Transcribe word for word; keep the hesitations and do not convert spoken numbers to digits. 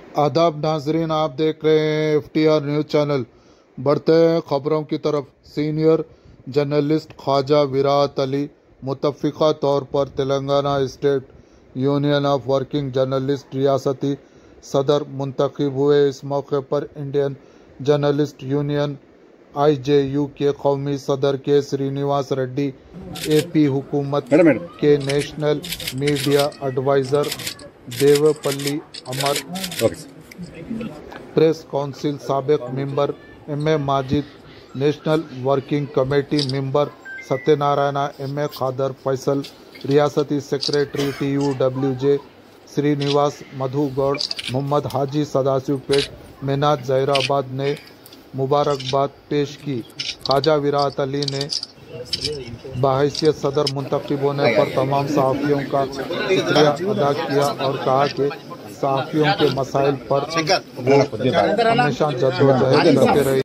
आदाब नाजरीन, आप देख रहे हैं F T R news channel. बढ़ते हैं खबरों की तरफ। सीनियर जर्नलिस्ट ख्वाजा विरात अली मुतफ़िक़ा तौर पर Telangana state union of working journalist रियासती सदर मुंतखब हुए। इस मौके पर Indian journalist union I J U के कौमी सदर के श्रीनिवास रेड्डी, ए पी हुकूमत के national media adviser Devapalli Amar, press council साबिक member M A Majid, national working committee member Satyanarayana M A Khadar Faisal, रियासती secretary T U W J Srinivas Madhugoud, Mohammed Haji Sadashivpet, Menaj Zaheerabad ने मुबारकबाद पेश की। ख्वाजा विरात अली ने बहैसियत सदर मुंतखब होने पर तमाम सहाफ़ियों का शुक्रिया अदा किया और कहा कि सहाफ़ियों के मसाइल पर वो हमेशा जद्दोजहद करते रहे।